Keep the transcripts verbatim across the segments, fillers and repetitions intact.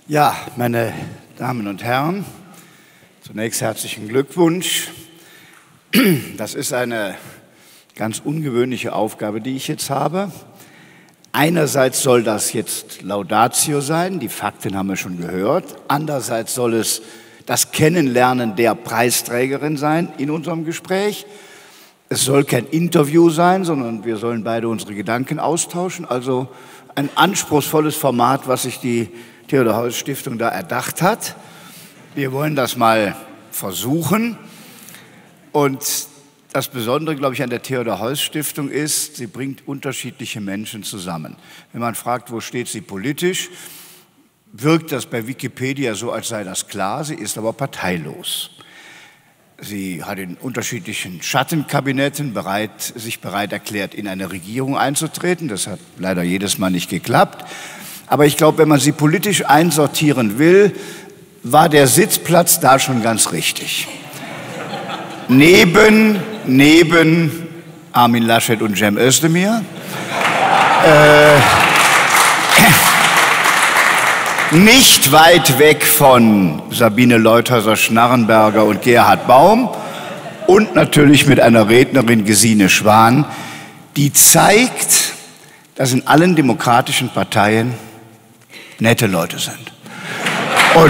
Ja, meine Damen und Herren, zunächst herzlichen Glückwunsch. Das ist eine ganz ungewöhnliche Aufgabe, die ich jetzt habe. Einerseits soll das jetzt Laudatio sein, die Fakten haben wir schon gehört. Andererseits soll es das Kennenlernen der Preisträgerin sein in unserem Gespräch. Es soll kein Interview sein, sondern wir sollen beide unsere Gedanken austauschen. Also ein anspruchsvolles Format, was sich die Theodor-Heuss-Stiftung da erdacht hat. Wir wollen das mal versuchen. Und das Besondere, glaube ich, an der Theodor-Heuss-Stiftung ist, sie bringt unterschiedliche Menschen zusammen. Wenn man fragt, wo steht sie politisch, wirkt das bei Wikipedia so, als sei das klar. Sie ist aber parteilos. Sie hat in unterschiedlichen Schattenkabinetten bereit, sich bereit erklärt, in eine Regierung einzutreten. Das hat leider jedes Mal nicht geklappt. Aber ich glaube, wenn man sie politisch einsortieren will, war der Sitzplatz da schon ganz richtig. Neben, neben Armin Laschet und Cem Özdemir. Äh, nicht weit weg von Sabine Leutheusser-Schnarrenberger und Gerhard Baum und natürlich mit einer Rednerin Gesine Schwan, die zeigt, dass in allen demokratischen Parteien nette Leute sind. Und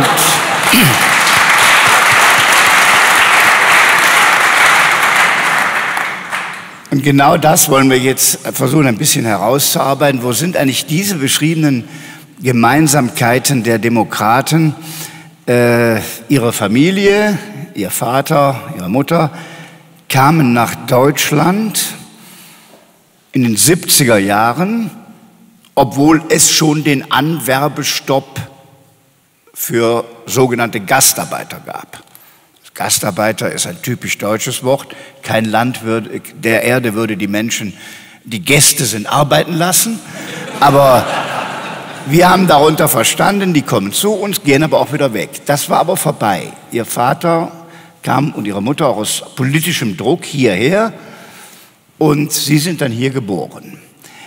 Und genau das wollen wir jetzt versuchen, ein bisschen herauszuarbeiten. Wo sind eigentlich diese beschriebenen Gemeinsamkeiten der Demokraten? Äh, ihre Familie, ihr Vater, ihre Mutter kamen nach Deutschland in den siebziger Jahren, obwohl es schon den Anwerbestopp für sogenannte Gastarbeiter gab. Gastarbeiter ist ein typisch deutsches Wort. Kein Land würde, der Erde würde die Menschen, die Gäste sind, arbeiten lassen. Aber wir haben darunter verstanden, die kommen zu uns, gehen aber auch wieder weg. Das war aber vorbei. Ihr Vater kam und ihre Mutter auch aus politischem Druck hierher und sie sind dann hier geboren.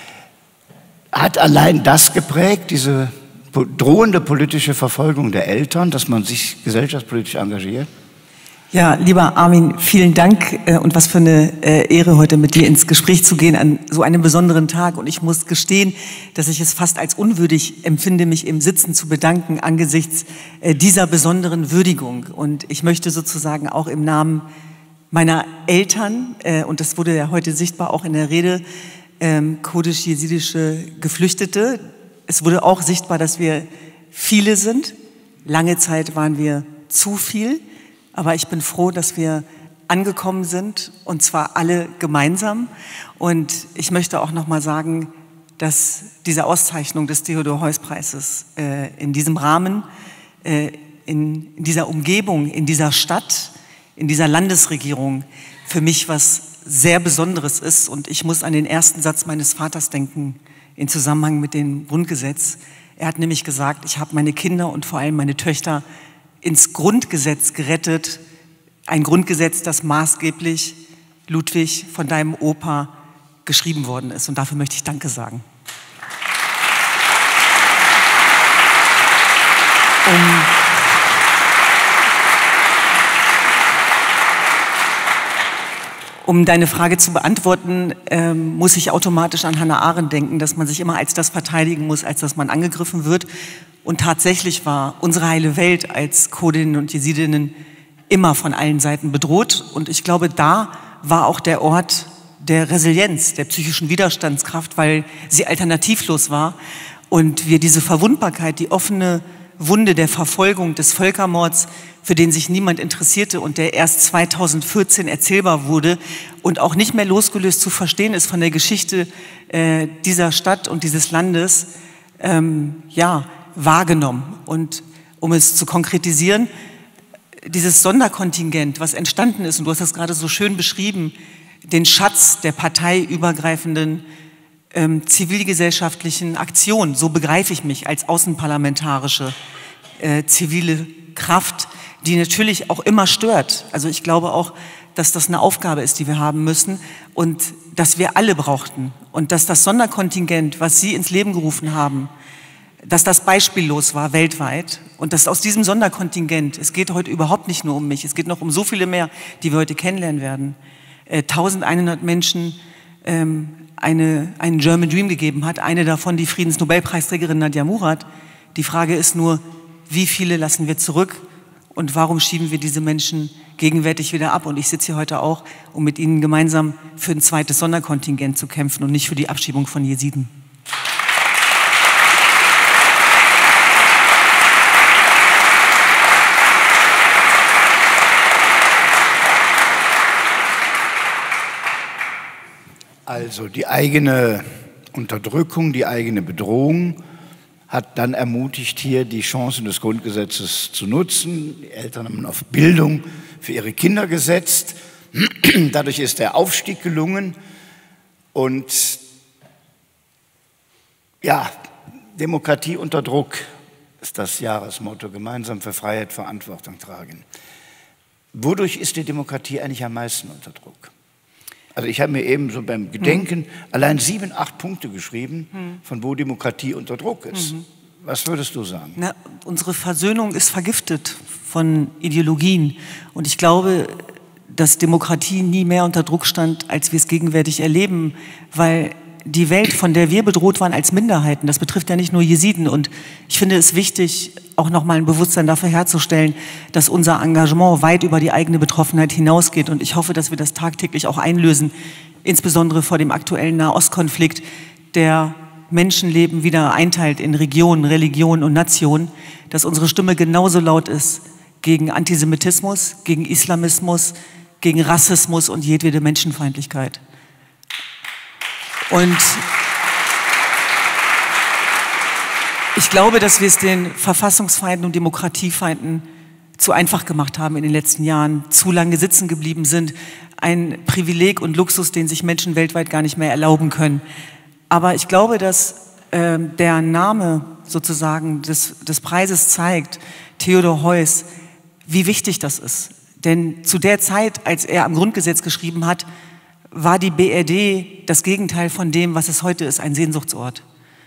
Hat allein das geprägt, diese drohende politische Verfolgung der Eltern, dass man sich gesellschaftspolitisch engagiert? Ja, lieber Armin, vielen Dank und was für eine Ehre, heute mit dir ins Gespräch zu gehen an so einem besonderen Tag. Und ich muss gestehen, dass ich es fast als unwürdig empfinde, mich im Sitzen zu bedanken angesichts dieser besonderen Würdigung. Und ich möchte sozusagen auch im Namen meiner Eltern, und das wurde ja heute sichtbar auch in der Rede, kurdisch-jesidische Geflüchtete, es wurde auch sichtbar, dass wir viele sind. Lange Zeit waren wir zu viel. Aber ich bin froh, dass wir angekommen sind, und zwar alle gemeinsam. Und ich möchte auch noch mal sagen, dass diese Auszeichnung des Theodor-Heuss-Preises äh, in diesem Rahmen, äh, in, in dieser Umgebung, in dieser Stadt, in dieser Landesregierung für mich was sehr Besonderes ist. Und ich muss an den ersten Satz meines Vaters denken, in Zusammenhang mit dem Grundgesetz. Er hat nämlich gesagt, ich habe meine Kinder und vor allem meine Töchter ins Grundgesetz gerettet, ein Grundgesetz, das maßgeblich, Ludwig, von deinem Opa geschrieben worden ist. Und dafür möchte ich Danke sagen. Um, um deine Frage zu beantworten, ähm, muss ich automatisch an Hannah Arendt denken, dass man sich immer als das verteidigen muss, als dass man angegriffen wird. Und tatsächlich war unsere heile Welt als Kurdinnen und Jesidinnen immer von allen Seiten bedroht. Und ich glaube, da war auch der Ort der Resilienz, der psychischen Widerstandskraft, weil sie alternativlos war. Und wir diese Verwundbarkeit, die offene Wunde der Verfolgung, des Völkermords, für den sich niemand interessierte und der erst zweitausendvierzehn erzählbar wurde und auch nicht mehr losgelöst zu verstehen ist von der Geschichte äh, dieser Stadt und dieses Landes, ähm, ja, wahrgenommen. Und um es zu konkretisieren, dieses Sonderkontingent, was entstanden ist, und du hast das gerade so schön beschrieben, den Schatz der parteiübergreifenden ähm, zivilgesellschaftlichen Aktion, so begreife ich mich als außenparlamentarische äh, zivile Kraft, die natürlich auch immer stört. Also ich glaube auch, dass das eine Aufgabe ist, die wir haben müssen und dass wir alle brauchten und dass das Sonderkontingent, was Sie ins Leben gerufen haben, dass das beispiellos war weltweit und dass aus diesem Sonderkontingent, es geht heute überhaupt nicht nur um mich, es geht noch um so viele mehr, die wir heute kennenlernen werden, äh, eintausendeinhundert Menschen ähm, eine, einen German Dream gegeben hat, eine davon die Friedensnobelpreisträgerin Nadia Murad. Die Frage ist nur, wie viele lassen wir zurück und warum schieben wir diese Menschen gegenwärtig wieder ab? Und ich sitze hier heute auch, um mit Ihnen gemeinsam für ein zweites Sonderkontingent zu kämpfen und nicht für die Abschiebung von Jesiden. Also die eigene Unterdrückung, die eigene Bedrohung hat dann ermutigt, hier die Chancen des Grundgesetzes zu nutzen. Die Eltern haben auf Bildung für ihre Kinder gesetzt. Dadurch ist der Aufstieg gelungen. Und ja, Demokratie unter Druck ist das Jahresmotto, gemeinsam für Freiheit, Verantwortung tragen. Wodurch ist die Demokratie eigentlich am meisten unter Druck? Also ich habe mir eben so beim Gedenken hm. allein sieben, acht Punkte geschrieben, hm. von wo Demokratie unter Druck ist. Hm. Was würdest du sagen? Na, unsere Versöhnung ist vergiftet von Ideologien. Und ich glaube, dass Demokratie nie mehr unter Druck stand, als wir es gegenwärtig erleben, weil die Welt, von der wir bedroht waren als Minderheiten, das betrifft ja nicht nur Jesiden. Und ich finde es wichtig, auch nochmal ein Bewusstsein dafür herzustellen, dass unser Engagement weit über die eigene Betroffenheit hinausgeht. Und ich hoffe, dass wir das tagtäglich auch einlösen, insbesondere vor dem aktuellen Nahostkonflikt, der Menschenleben wieder einteilt in Regionen, Religionen und Nationen, dass unsere Stimme genauso laut ist gegen Antisemitismus, gegen Islamismus, gegen Rassismus und jedwede Menschenfeindlichkeit. Und ich glaube, dass wir es den Verfassungsfeinden und Demokratiefeinden zu einfach gemacht haben in den letzten Jahren, zu lange sitzen geblieben sind. Ein Privileg und Luxus, den sich Menschen weltweit gar nicht mehr erlauben können. Aber ich glaube, dass äh, der Name sozusagen des, des Preises zeigt, Theodor Heuss, wie wichtig das ist. Denn zu der Zeit, als er am Grundgesetz geschrieben hat, war die B R D das Gegenteil von dem, was es heute ist, ein Sehnsuchtsort.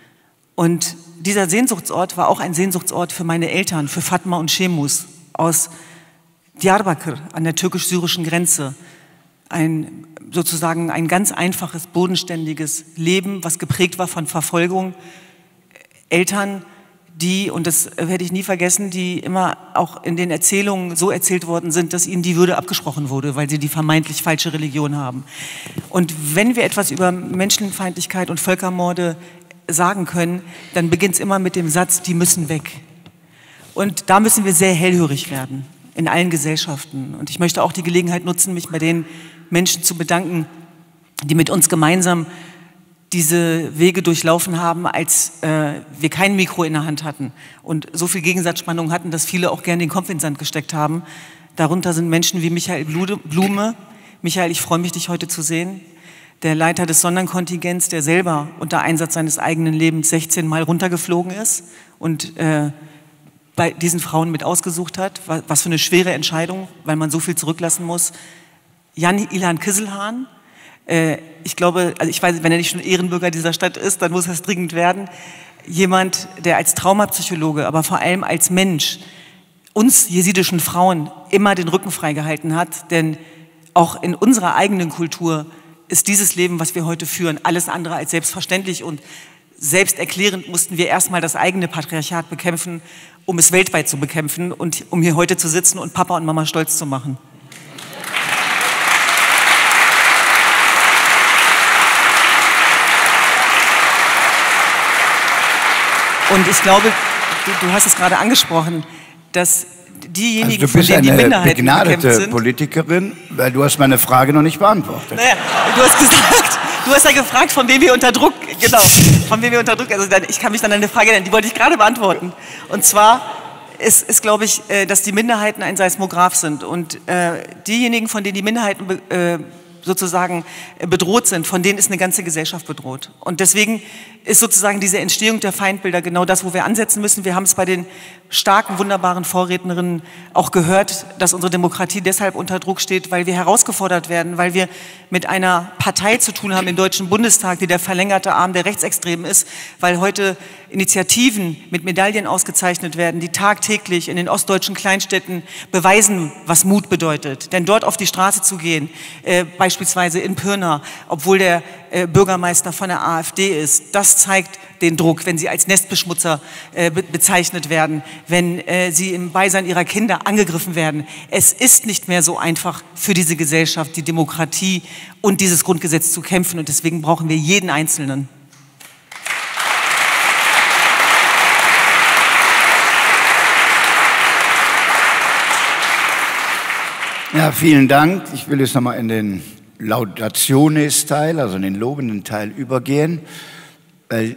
Und dieser Sehnsuchtsort war auch ein Sehnsuchtsort für meine Eltern, für Fatma und Shemus aus Diyarbakır an der türkisch-syrischen Grenze. Ein, sozusagen ein ganz einfaches, bodenständiges Leben, was geprägt war von Verfolgung. Eltern, die, und das werde ich nie vergessen, die immer auch in den Erzählungen so erzählt worden sind, dass ihnen die Würde abgesprochen wurde, weil sie die vermeintlich falsche Religion haben. Und wenn wir etwas über Menschenfeindlichkeit und Völkermorde sagen können, dann beginnt es immer mit dem Satz, die müssen weg. Und da müssen wir sehr hellhörig werden, in allen Gesellschaften. Und ich möchte auch die Gelegenheit nutzen, mich bei den Menschen zu bedanken, die mit uns gemeinsam diese Wege durchlaufen haben, als äh, wir kein Mikro in der Hand hatten und so viel Gegensatzspannung hatten, dass viele auch gerne den Kopf in den Sand gesteckt haben. Darunter sind Menschen wie Michael Blume. Michael, ich freue mich, dich heute zu sehen. Der Leiter des Sonderkontingents, der selber unter Einsatz seines eigenen Lebens sechzehn Mal runtergeflogen ist und äh, bei diesen Frauen mit ausgesucht hat. Was für eine schwere Entscheidung, weil man so viel zurücklassen muss. Jan Ilan Kisselhahn. Ich glaube, also ich weiß, wenn er nicht schon Ehrenbürger dieser Stadt ist, dann muss es dringend werden. Jemand, der als Traumapsychologe, aber vor allem als Mensch uns jesidischen Frauen immer den Rücken freigehalten hat. Denn auch in unserer eigenen Kultur ist dieses Leben, was wir heute führen, alles andere als selbstverständlich. Und selbsterklärend mussten wir erstmal das eigene Patriarchat bekämpfen, um es weltweit zu bekämpfen und um hier heute zu sitzen und Papa und Mama stolz zu machen. Und ich glaube, du, du hast es gerade angesprochen, dass diejenigen, also du bist von denen die Minderheiten eine begnadete bekämpft sind, Politikerin, weil du hast meine Frage noch nicht beantwortet. Naja, du hast gesagt, du hast ja gefragt, von wem wir unter Druck, genau, von wem wir unter Druck, also ich kann mich dann an eine Frage nennen, die wollte ich gerade beantworten. Und zwar ist, ist glaube ich, dass die Minderheiten ein Seismograph sind und äh, diejenigen, von denen die Minderheiten äh, sozusagen bedroht sind, von denen ist eine ganze Gesellschaft bedroht. Und deswegen ist sozusagen diese Entstehung der Feindbilder genau das, wo wir ansetzen müssen. Wir haben es bei den starken, wunderbaren Vorrednerinnen auch gehört, dass unsere Demokratie deshalb unter Druck steht, weil wir herausgefordert werden, weil wir mit einer Partei zu tun haben im Deutschen Bundestag, die der verlängerte Arm der Rechtsextremen ist, weil heute Initiativen mit Medaillen ausgezeichnet werden, die tagtäglich in den ostdeutschen Kleinstädten beweisen, was Mut bedeutet. Denn dort auf die Straße zu gehen, äh, beispielsweise in Pirna, obwohl der äh, Bürgermeister von der AfD ist, das zeigt den Druck, wenn sie als Nestbeschmutzer äh, be bezeichnet werden, wenn äh, sie im Beisein ihrer Kinder angegriffen werden. Es ist nicht mehr so einfach für diese Gesellschaft, die Demokratie und dieses Grundgesetz zu kämpfen. Und deswegen brauchen wir jeden Einzelnen. Ja, vielen Dank. Ich will jetzt nochmal in den Laudationes-Teil, also in den lobenden Teil übergehen, weil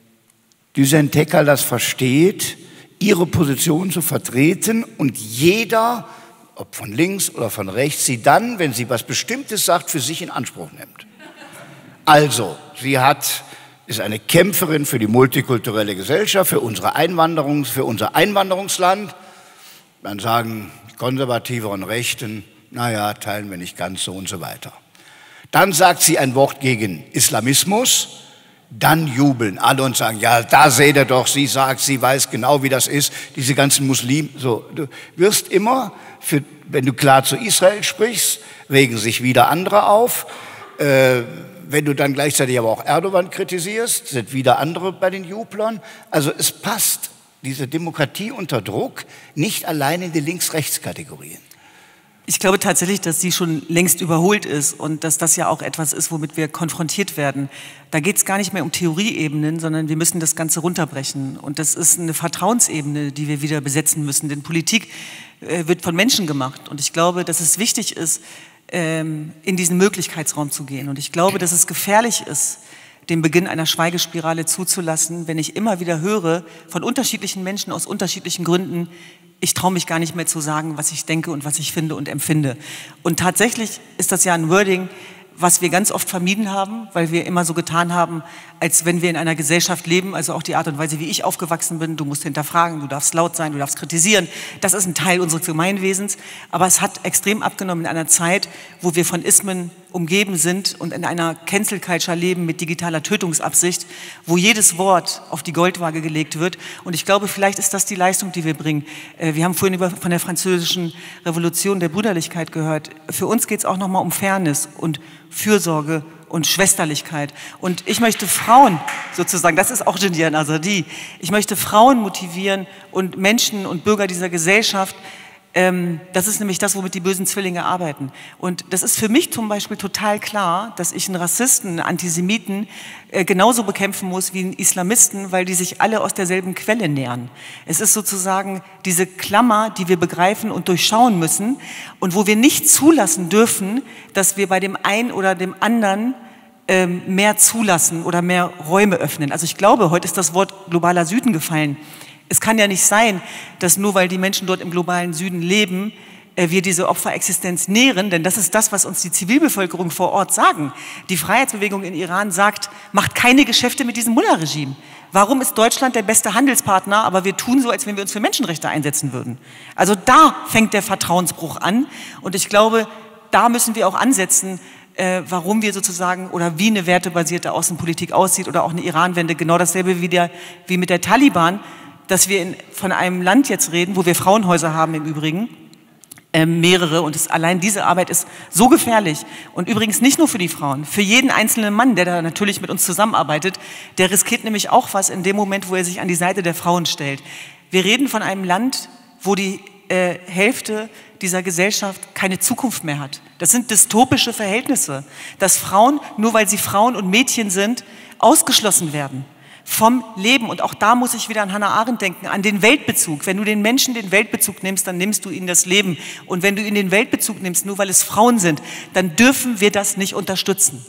Düsen Tekel das versteht, ihre Position zu vertreten und jeder, ob von links oder von rechts, sie dann, wenn sie was Bestimmtes sagt, für sich in Anspruch nimmt. Also, sie hat, ist eine Kämpferin für die multikulturelle Gesellschaft, für unsere Einwanderung, für unser Einwanderungsland. Dann sagen Konservative und Rechten, naja, teilen wir nicht ganz so und so weiter. Dann sagt sie ein Wort gegen Islamismus, dann jubeln alle und sagen, ja, da seht ihr doch, sie sagt, sie weiß genau, wie das ist, diese ganzen Muslime. So, du wirst immer, für, wenn du klar zu Israel sprichst, regen sich wieder andere auf. Äh, wenn du dann gleichzeitig aber auch Erdogan kritisierst, sind wieder andere bei den Jublern. Also es passt. Diese Demokratie unter Druck, nicht allein in die Links-Rechts-Kategorien. Ich glaube tatsächlich, dass sie schon längst überholt ist und dass das ja auch etwas ist, womit wir konfrontiert werden. Da geht es gar nicht mehr um Theorieebenen, sondern wir müssen das Ganze runterbrechen. Und das ist eine Vertrauensebene, die wir wieder besetzen müssen. Denn Politik äh, wird von Menschen gemacht. Und ich glaube, dass es wichtig ist, ähm, in diesen Möglichkeitsraum zu gehen. Und ich glaube, dass es gefährlich ist, den Beginn einer Schweigespirale zuzulassen, wenn ich immer wieder höre von unterschiedlichen Menschen aus unterschiedlichen Gründen, ich traue mich gar nicht mehr zu sagen, was ich denke und was ich finde und empfinde. Und tatsächlich ist das ja ein Wording, was wir ganz oft vermieden haben, weil wir immer so getan haben, als wenn wir in einer Gesellschaft leben, also auch die Art und Weise, wie ich aufgewachsen bin, du musst hinterfragen, du darfst laut sein, du darfst kritisieren, das ist ein Teil unseres Gemeinwesens, aber es hat extrem abgenommen in einer Zeit, wo wir von Ismen umgeben sind und in einer Cancel Culture leben mit digitaler Tötungsabsicht, wo jedes Wort auf die Goldwaage gelegt wird. Und ich glaube, vielleicht ist das die Leistung, die wir bringen. Wir haben vorhin über, von der französischen Revolution der Brüderlichkeit gehört. Für uns geht es auch nochmal um Fairness und Fürsorge und Schwesterlichkeit. Und ich möchte Frauen sozusagen, das ist auch Jindian Azadi, ich möchte Frauen motivieren und Menschen und Bürger dieser Gesellschaft. Ähm, das ist nämlich das, womit die bösen Zwillinge arbeiten. Und das ist für mich zum Beispiel total klar, dass ich einen Rassisten, einen Antisemiten äh, genauso bekämpfen muss wie einen Islamisten, weil die sich alle aus derselben Quelle nähern. Es ist sozusagen diese Klammer, die wir begreifen und durchschauen müssen und wo wir nicht zulassen dürfen, dass wir bei dem einen oder dem anderen ähm, mehr zulassen oder mehr Räume öffnen. Also ich glaube, heute ist das Wort globaler Süden gefallen. Es kann ja nicht sein, dass nur weil die Menschen dort im globalen Süden leben, wir diese Opferexistenz nähren, denn das ist das, was uns die Zivilbevölkerung vor Ort sagen. Die Freiheitsbewegung in Iran sagt, macht keine Geschäfte mit diesem Mullah-Regime. Warum ist Deutschland der beste Handelspartner, aber wir tun so, als wenn wir uns für Menschenrechte einsetzen würden? Also da fängt der Vertrauensbruch an und ich glaube, da müssen wir auch ansetzen, äh, warum wir sozusagen oder wie eine wertebasierte Außenpolitik aussieht oder auch eine Iran-Wende, genau dasselbe wie, der, wie mit der Taliban, dass wir in, von einem Land jetzt reden, wo wir Frauenhäuser haben im Übrigen, äh, mehrere, und es, allein diese Arbeit ist so gefährlich und übrigens nicht nur für die Frauen, für jeden einzelnen Mann, der da natürlich mit uns zusammenarbeitet, der riskiert nämlich auch was in dem Moment, wo er sich an die Seite der Frauen stellt. Wir reden von einem Land, wo die äh, Hälfte dieser Gesellschaft keine Zukunft mehr hat. Das sind dystopische Verhältnisse, dass Frauen, nur weil sie Frauen und Mädchen sind, ausgeschlossen werden vom Leben. Und auch da muss ich wieder an Hannah Arendt denken, an den Weltbezug. Wenn du den Menschen den Weltbezug nimmst, dann nimmst du ihnen das Leben. Und wenn du ihnen den Weltbezug nimmst, nur weil es Frauen sind, dann dürfen wir das nicht unterstützen.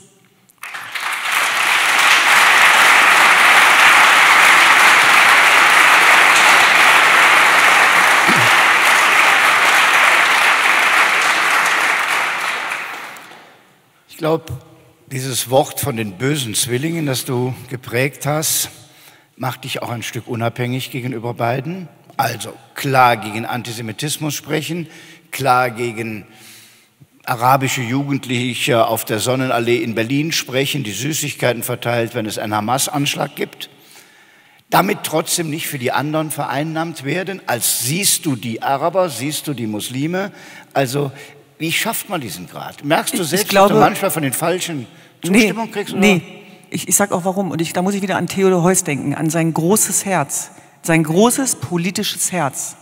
Ich glaube, dieses Wort von den bösen Zwillingen, das du geprägt hast, macht dich auch ein Stück unabhängig gegenüber beiden. Also klar gegen Antisemitismus sprechen, klar gegen arabische Jugendliche auf der Sonnenallee in Berlin sprechen, die Süßigkeiten verteilt, wenn es einen Hamas-Anschlag gibt. damit trotzdem nicht für die anderen vereinnahmt werden, als siehst du die Araber, siehst du die Muslime. Also wie schafft man diesen Grad? Merkst du selbst, glaube, dass du manchmal von den falschen Zustimmung nee, kriegst? Oder? Nee, ich, ich sage auch warum. Und ich, da muss ich wieder an Theodor Heuss denken, an sein großes Herz, sein großes politisches Herz.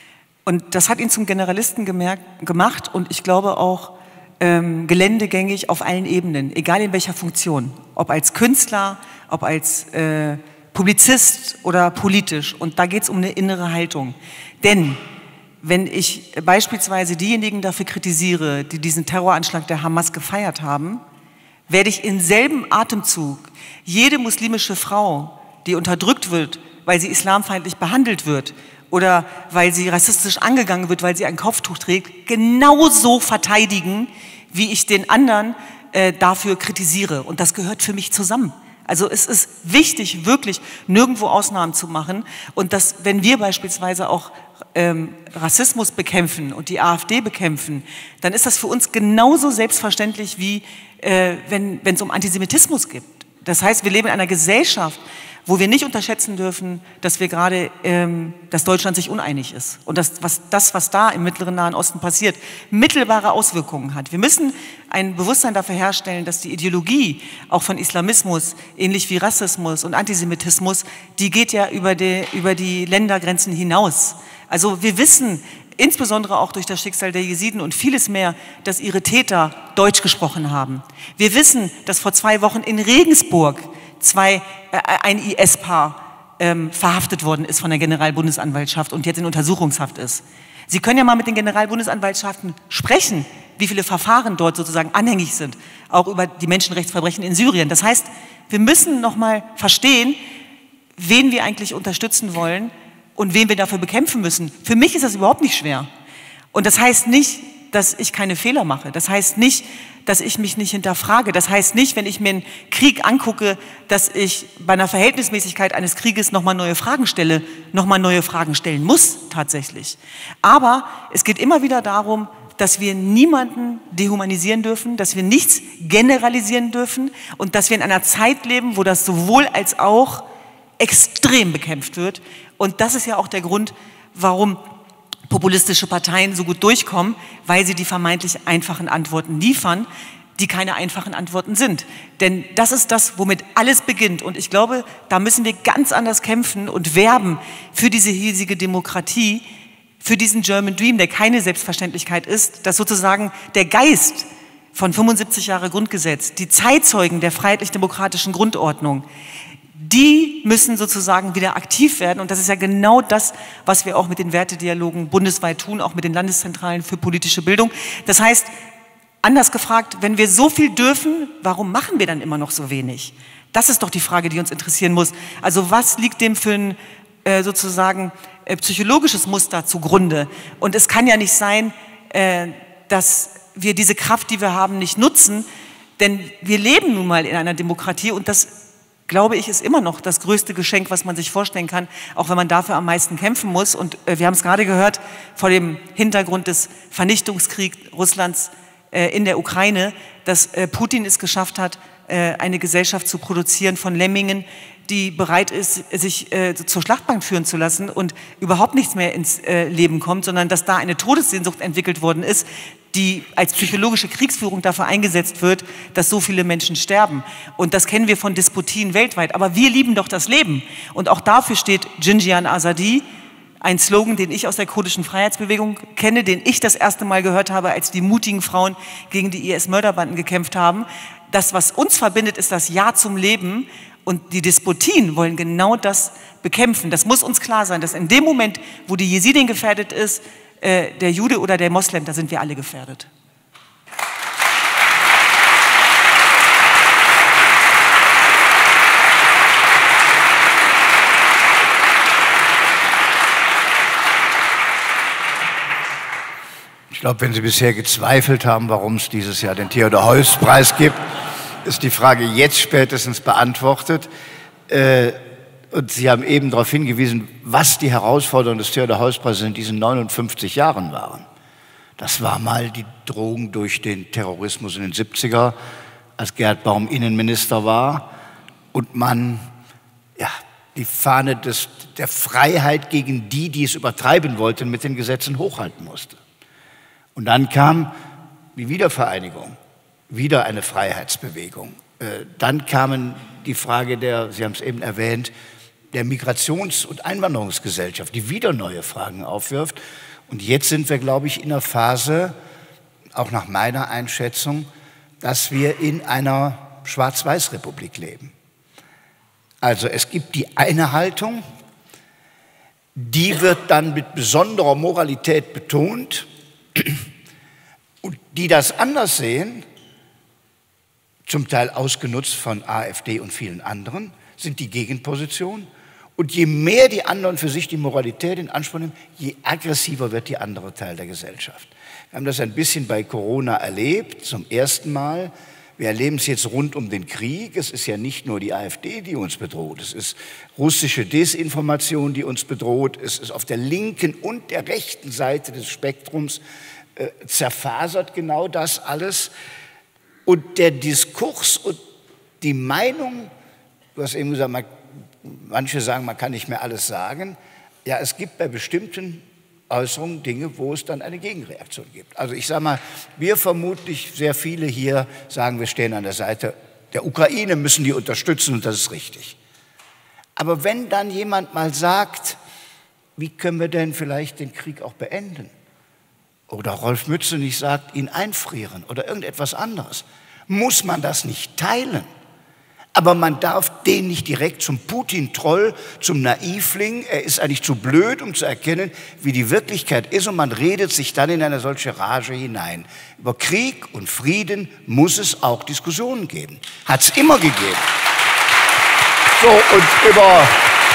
Und das hat ihn zum Generalisten gemerkt, gemacht und ich glaube auch ähm, geländegängig auf allen Ebenen, egal in welcher Funktion, ob als Künstler, ob als äh, Publizist oder politisch. Und da geht es um eine innere Haltung. Denn wenn ich beispielsweise diejenigen dafür kritisiere, die diesen Terroranschlag der Hamas gefeiert haben, werde ich im selben Atemzug jede muslimische Frau, die unterdrückt wird, weil sie islamfeindlich behandelt wird oder weil sie rassistisch angegangen wird, weil sie ein Kopftuch trägt, genauso verteidigen, wie ich den anderen äh, dafür kritisiere. Und das gehört für mich zusammen. Also es ist wichtig, wirklich nirgendwo Ausnahmen zu machen und dass, wenn wir beispielsweise auch ähm, Rassismus bekämpfen und die AfD bekämpfen, dann ist das für uns genauso selbstverständlich, wie äh, wenn es um Antisemitismus geht. Das heißt, wir leben in einer Gesellschaft, wo wir nicht unterschätzen dürfen, dass wir gerade, ähm, dass Deutschland sich uneinig ist und dass was, das, was da im Mittleren Nahen Osten passiert, mittelbare Auswirkungen hat. Wir müssen ein Bewusstsein dafür herstellen, dass die Ideologie auch von Islamismus, ähnlich wie Rassismus und Antisemitismus, die geht ja über die, über die Ländergrenzen hinaus. Also wir wissen, insbesondere auch durch das Schicksal der Jesiden und vieles mehr, dass ihre Täter Deutsch gesprochen haben. Wir wissen, dass vor zwei Wochen in Regensburg zwei, äh, ein I S-Paar ähm, verhaftet worden ist von der Generalbundesanwaltschaft und jetzt in Untersuchungshaft ist. Sie können ja mal mit den Generalbundesanwaltschaften sprechen, wie viele Verfahren dort sozusagen anhängig sind, auch über die Menschenrechtsverbrechen in Syrien. Das heißt, wir müssen noch mal verstehen, wen wir eigentlich unterstützen wollen und wen wir dafür bekämpfen müssen. Für mich ist das überhaupt nicht schwer. Und das heißt nicht, dass ich keine Fehler mache. Das heißt nicht, dass ich mich nicht hinterfrage. Das heißt nicht, wenn ich mir einen Krieg angucke, dass ich bei einer Verhältnismäßigkeit eines Krieges nochmal neue Fragen stelle, nochmal neue Fragen stellen muss tatsächlich. Aber es geht immer wieder darum, dass wir niemanden dehumanisieren dürfen, dass wir nichts generalisieren dürfen und dass wir in einer Zeit leben, wo das sowohl als auch extrem bekämpft wird. Und das ist ja auch der Grund, warum populistische Parteien so gut durchkommen, weil sie die vermeintlich einfachen Antworten liefern, die keine einfachen Antworten sind. Denn das ist das, womit alles beginnt. Und ich glaube, da müssen wir ganz anders kämpfen und werben für diese hiesige Demokratie, für diesen German Dream, der keine Selbstverständlichkeit ist, dass sozusagen der Geist von fünfundsiebzig Jahre Grundgesetz, die Zeitzeugen der freiheitlich-demokratischen Grundordnung, die müssen sozusagen wieder aktiv werden. Und das ist ja genau das, was wir auch mit den Wertedialogen bundesweit tun, auch mit den Landeszentralen für politische Bildung. Das heißt, anders gefragt, wenn wir so viel dürfen, warum machen wir dann immer noch so wenig? Das ist doch die Frage, die uns interessieren muss. Also was liegt dem für ein äh, sozusagen äh, psychologisches Muster zugrunde? Und es kann ja nicht sein, äh, dass wir diese Kraft, die wir haben, nicht nutzen, denn wir leben nun mal in einer Demokratie und das, glaube ich, ist immer noch das größte Geschenk, was man sich vorstellen kann, auch wenn man dafür am meisten kämpfen muss. Und äh, wir haben es gerade gehört, vor dem Hintergrund des Vernichtungskriegs Russlands äh, in der Ukraine, dass äh, Putin es geschafft hat, äh, eine Gesellschaft zu produzieren von Lemmingen, die bereit ist, sich äh, zur Schlachtbank führen zu lassen und überhaupt nichts mehr ins äh, Leben kommt, sondern dass da eine Todessehnsucht entwickelt worden ist, die als psychologische Kriegsführung dafür eingesetzt wird, dass so viele Menschen sterben. Und das kennen wir von Despotien weltweit. Aber wir lieben doch das Leben. Und auch dafür steht Jinjian Azadi, ein Slogan, den ich aus der kurdischen Freiheitsbewegung kenne, den ich das erste Mal gehört habe, als die mutigen Frauen gegen die I S-Mörderbanden gekämpft haben. Das, was uns verbindet, ist das Ja zum Leben. Und die Despotien wollen genau das bekämpfen. Das muss uns klar sein, dass in dem Moment, wo die Jesidin gefährdet ist, äh, der Jude oder der Moslem, da sind wir alle gefährdet. Ich glaube, wenn Sie bisher gezweifelt haben, warum es dieses Jahr den Theodor-Heuss-Preis gibt, ist die Frage jetzt spätestens beantwortet. Äh, und Sie haben eben darauf hingewiesen, was die Herausforderungen des Theodor-Heuss-Preises in diesen neunundfünfzig Jahren waren. Das war mal die Drohung durch den Terrorismus in den siebziger, als Gerd Baum Innenminister war und man ja, die Fahne des, der Freiheit gegen die, die es übertreiben wollten, mit den Gesetzen hochhalten musste. Und dann kam die Wiedervereinigung, wieder eine Freiheitsbewegung. Dann kam die Frage der, Sie haben es eben erwähnt, der Migrations- und Einwanderungsgesellschaft, die wieder neue Fragen aufwirft. Und jetzt sind wir, glaube ich, in einer Phase, auch nach meiner Einschätzung, dass wir in einer Schwarz-Weiß-Republik leben. Also es gibt die eine Haltung, die wird dann mit besonderer Moralität betont, und die das anders sehen, zum Teil ausgenutzt von AfD und vielen anderen, sind die Gegenposition. Und je mehr die anderen für sich die Moralität in Anspruch nehmen, je aggressiver wird die andere Teil der Gesellschaft. Wir haben das ein bisschen bei Corona erlebt, zum ersten Mal. Wir erleben es jetzt rund um den Krieg. Es ist ja nicht nur die AfD, die uns bedroht. Es ist russische Desinformation, die uns bedroht. Es ist auf der linken und der rechten Seite des Spektrums äh, zerfasert genau das alles. Und der Diskurs und die Meinung, du hast eben gesagt, man, manche sagen, man kann nicht mehr alles sagen. Ja, es gibt bei bestimmten Äußerungen Dinge, wo es dann eine Gegenreaktion gibt. Also ich sage mal, wir vermutlich, sehr viele hier sagen, wir stehen an der Seite der Ukraine, müssen die unterstützen und das ist richtig. Aber wenn dann jemand mal sagt, wie können wir denn vielleicht den Krieg auch beenden? Oder Rolf Mützenich sagt, ihn einfrieren oder irgendetwas anderes, muss man das nicht teilen. Aber man darf den nicht direkt zum Putin-Troll, zum Naivling, er ist eigentlich zu blöd, um zu erkennen, wie die Wirklichkeit ist, und man redet sich dann in eine solche Rage hinein. Über Krieg und Frieden muss es auch Diskussionen geben. Hat es immer gegeben. So, und über...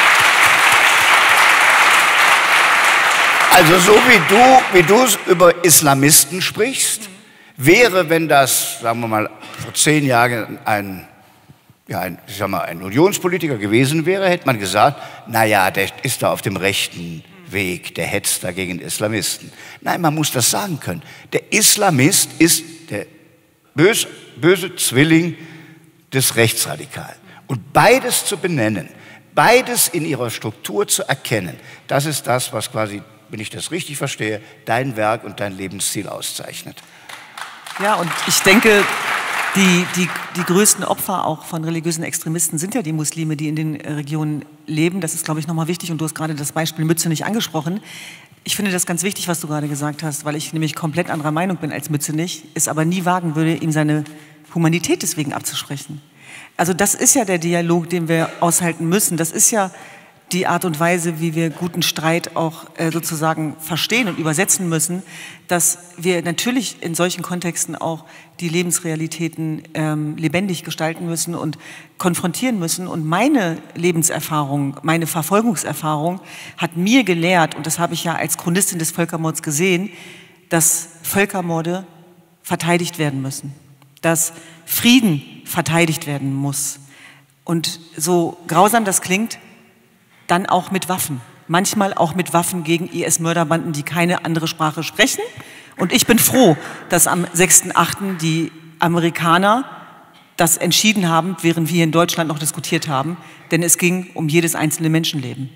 Also so wie du, wie du über Islamisten sprichst, wäre, wenn das, sagen wir mal, vor zehn Jahren ein... ja, ein, ich sag mal, ein Unionspolitiker gewesen wäre, hätte man gesagt, naja, der ist da auf dem rechten Weg, der hetzt da gegen Islamisten. Nein, man muss das sagen können. Der Islamist ist der böse, böse Zwilling des Rechtsradikalen. Und beides zu benennen, beides in ihrer Struktur zu erkennen, das ist das, was quasi, wenn ich das richtig verstehe, dein Werk und dein Lebensziel auszeichnet. Ja, und ich denke, Die, die, die größten Opfer auch von religiösen Extremisten sind ja die Muslime, die in den Regionen leben. Das ist, glaube ich, nochmal wichtig. Und du hast gerade das Beispiel Mützenich angesprochen. Ich finde das ganz wichtig, was du gerade gesagt hast, weil ich nämlich komplett anderer Meinung bin als Mützenich, es aber nie wagen würde, ihm seine Humanität deswegen abzusprechen. Also das ist ja der Dialog, den wir aushalten müssen. Das ist ja die Art und Weise, wie wir guten Streit auch äh, sozusagen verstehen und übersetzen müssen, dass wir natürlich in solchen Kontexten auch die Lebensrealitäten ähm, lebendig gestalten müssen und konfrontieren müssen. Und meine Lebenserfahrung, meine Verfolgungserfahrung hat mir gelehrt, und das habe ich ja als Chronistin des Völkermords gesehen, dass Völkermorde verteidigt werden müssen, dass Frieden verteidigt werden muss. Und so grausam das klingt, dann auch mit Waffen. Manchmal auch mit Waffen gegen I S-Mörderbanden, die keine andere Sprache sprechen. Und ich bin froh, dass am sechsten achten die Amerikaner das entschieden haben, während wir hier in Deutschland noch diskutiert haben. Denn es ging um jedes einzelne Menschenleben.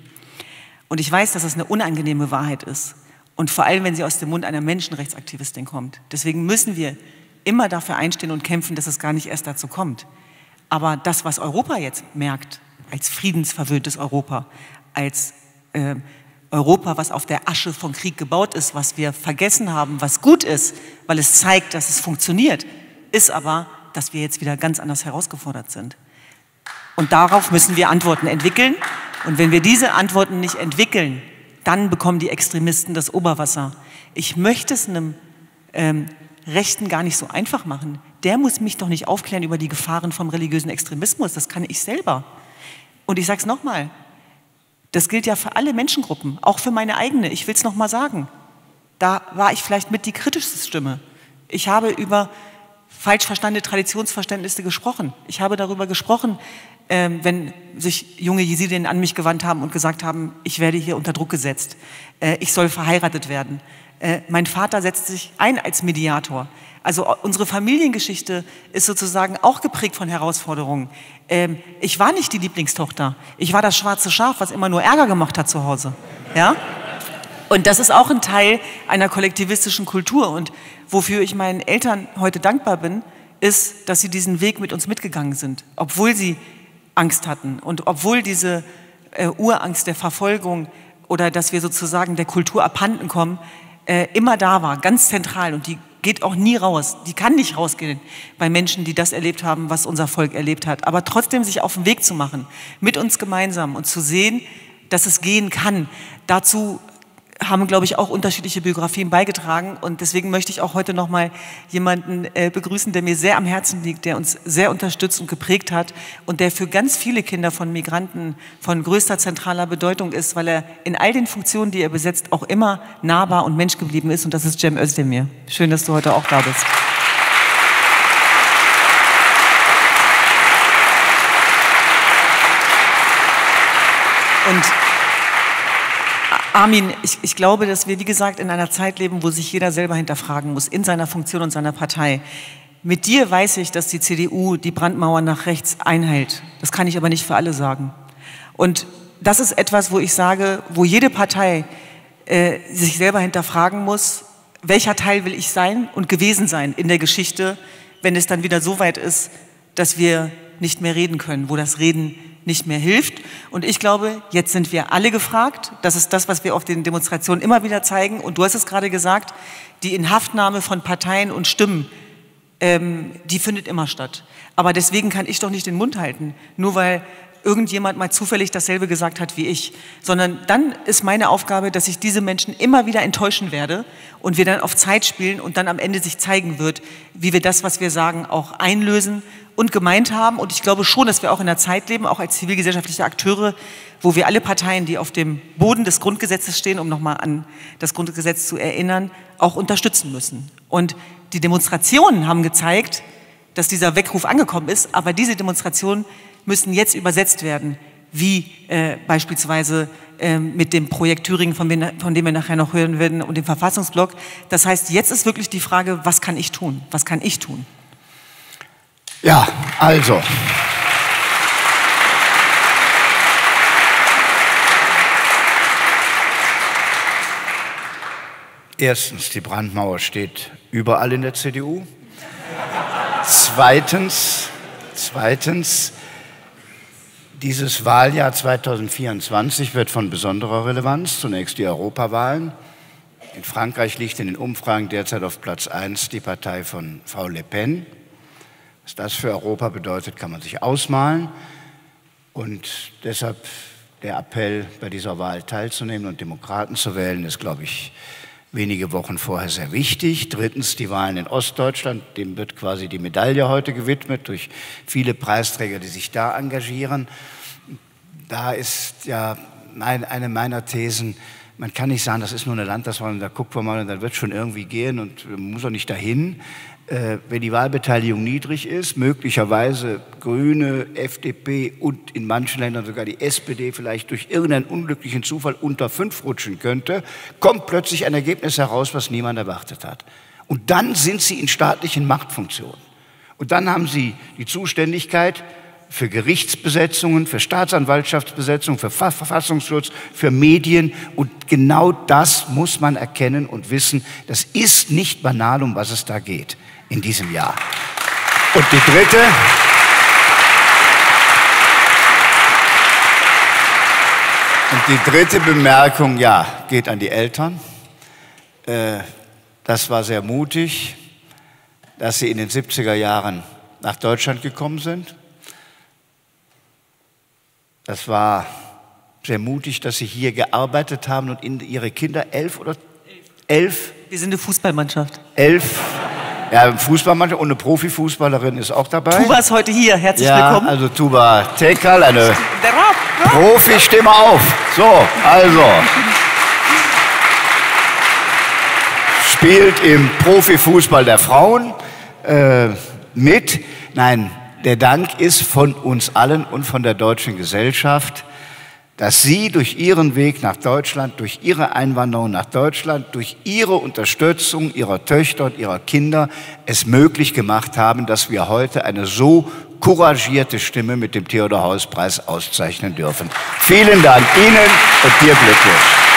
Und ich weiß, dass das eine unangenehme Wahrheit ist. Und vor allem, wenn sie aus dem Mund einer Menschenrechtsaktivistin kommt. Deswegen müssen wir immer dafür einstehen und kämpfen, dass es gar nicht erst dazu kommt. Aber das, was Europa jetzt merkt, als friedensverwöhntes Europa, als äh, Europa, was auf der Asche von Krieg gebaut ist, was wir vergessen haben, was gut ist, weil es zeigt, dass es funktioniert, ist aber, dass wir jetzt wieder ganz anders herausgefordert sind. Und darauf müssen wir Antworten entwickeln. Und wenn wir diese Antworten nicht entwickeln, dann bekommen die Extremisten das Oberwasser. Ich möchte es einem ähm, Rechten gar nicht so einfach machen. Der muss mich doch nicht aufklären über die Gefahren vom religiösen Extremismus. Das kann ich selber. Und ich sage es nochmal, das gilt ja für alle Menschengruppen, auch für meine eigene. Ich will es nochmal sagen, da war ich vielleicht mit die kritischste Stimme. Ich habe über falsch verstandene Traditionsverständnisse gesprochen. Ich habe darüber gesprochen, äh, wenn sich junge Jesidinnen an mich gewandt haben und gesagt haben, ich werde hier unter Druck gesetzt, äh, ich soll verheiratet werden. Äh, mein Vater setzt sich ein als Mediator. Also unsere Familiengeschichte ist sozusagen auch geprägt von Herausforderungen. Ähm, ich war nicht die Lieblingstochter. Ich war das schwarze Schaf, was immer nur Ärger gemacht hat zu Hause. Ja? Und das ist auch ein Teil einer kollektivistischen Kultur. Und wofür ich meinen Eltern heute dankbar bin, ist, dass sie diesen Weg mit uns mitgegangen sind. Obwohl sie Angst hatten und obwohl diese äh, Urangst der Verfolgung oder dass wir sozusagen der Kultur abhanden kommen, äh, immer da war, ganz zentral. Und die geht auch nie raus. Die kann nicht rausgehen bei Menschen, die das erlebt haben, was unser Volk erlebt hat. Aber trotzdem sich auf den Weg zu machen, mit uns gemeinsam und zu sehen, dass es gehen kann. Dazu haben, glaube ich, auch unterschiedliche Biografien beigetragen. Und deswegen möchte ich auch heute noch mal jemanden äh, begrüßen, der mir sehr am Herzen liegt, der uns sehr unterstützt und geprägt hat und der für ganz viele Kinder von Migranten von größter zentraler Bedeutung ist, weil er in all den Funktionen, die er besetzt, auch immer nahbar und Mensch geblieben ist. Und das ist Cem Özdemir. Schön, dass du heute auch da bist. Und Armin, ich, ich glaube, dass wir, wie gesagt, in einer Zeit leben, wo sich jeder selber hinterfragen muss, in seiner Funktion und seiner Partei. Mit dir weiß ich, dass die C D U die Brandmauer nach rechts einhält. Das kann ich aber nicht für alle sagen. Und das ist etwas, wo ich sage, wo jede Partei äh, sich selber hinterfragen muss, welcher Teil will ich sein und gewesen sein in der Geschichte, wenn es dann wieder so weit ist, dass wir nicht mehr reden können, wo das Reden nicht mehr hilft. Und ich glaube, jetzt sind wir alle gefragt. Das ist das, was wir auf den Demonstrationen immer wieder zeigen. Und du hast es gerade gesagt, die Inhaftnahme von Parteien und Stimmen, ähm, die findet immer statt. Aber deswegen kann ich doch nicht den Mund halten, nur weil irgendjemand mal zufällig dasselbe gesagt hat wie ich. Sondern dann ist meine Aufgabe, dass ich diese Menschen immer wieder enttäuschen werde und wir dann auf Zeit spielen und dann am Ende sich zeigen wird, wie wir das, was wir sagen, auch einlösen und gemeint haben. Und ich glaube schon, dass wir auch in einer Zeit leben, auch als zivilgesellschaftliche Akteure, wo wir alle Parteien, die auf dem Boden des Grundgesetzes stehen, um nochmal an das Grundgesetz zu erinnern, auch unterstützen müssen. Und die Demonstrationen haben gezeigt, dass dieser Weckruf angekommen ist, aber diese Demonstrationen müssen jetzt übersetzt werden, wie äh, beispielsweise äh, mit dem Projekt Thüringen, von, von dem wir nachher noch hören werden, und dem Verfassungsblock. Das heißt, jetzt ist wirklich die Frage, was kann ich tun? Was kann ich tun? Ja, also. Erstens, die Brandmauer steht überall in der C D U. Zweitens, zweitens, dieses Wahljahr zweitausendvierundzwanzig wird von besonderer Relevanz. Zunächst die Europawahlen. In Frankreich liegt in den Umfragen derzeit auf Platz eins die Partei von Frau Le Pen. Was das für Europa bedeutet, kann man sich ausmalen. Und deshalb der Appell, bei dieser Wahl teilzunehmen und Demokraten zu wählen, ist, glaube ich, wenige Wochen vorher sehr wichtig. Drittens, die Wahlen in Ostdeutschland, dem wird quasi die Medaille heute gewidmet durch viele Preisträger, die sich da engagieren. Da ist ja eine meiner Thesen, man kann nicht sagen, das ist nur eine Landtagswahl, da guckt man mal und dann wird es schon irgendwie gehen und man muss auch nicht dahin. Äh, wenn die Wahlbeteiligung niedrig ist, möglicherweise Grüne, F D P und in manchen Ländern sogar die S P D vielleicht durch irgendeinen unglücklichen Zufall unter fünf rutschen könnte, kommt plötzlich ein Ergebnis heraus, was niemand erwartet hat. Und dann sind sie in staatlichen Machtfunktionen. Und dann haben sie die Zuständigkeit für Gerichtsbesetzungen, für Staatsanwaltschaftsbesetzungen, für Verfassungsschutz, für Medien. Und genau das muss man erkennen und wissen. Das ist nicht banal, um was es da geht in diesem Jahr. Und die dritte, und die dritte Bemerkung, ja, geht an die Eltern. Äh, das war sehr mutig, dass sie in den siebziger Jahren nach Deutschland gekommen sind. Das war sehr mutig, dass sie hier gearbeitet haben und in ihre Kinder elf oder elf? Wir sind eine Fußballmannschaft. Elf. Ja, eine Fußballmannschaft und eine Profifußballerin ist auch dabei. Tuba ist heute hier. Herzlich ja, willkommen. Also Tuba Tekal, eine Profi-Stimme auf. So, also. Spielt im Profifußball der Frauen äh, mit. Nein, der Dank ist von uns allen und von der deutschen Gesellschaft, dass Sie durch Ihren Weg nach Deutschland, durch Ihre Einwanderung nach Deutschland, durch Ihre Unterstützung Ihrer Töchter und Ihrer Kinder es möglich gemacht haben, dass wir heute eine so couragierte Stimme mit dem Theodor-Heuss-Preis auszeichnen dürfen. Vielen Dank Ihnen und dir Glückwunsch.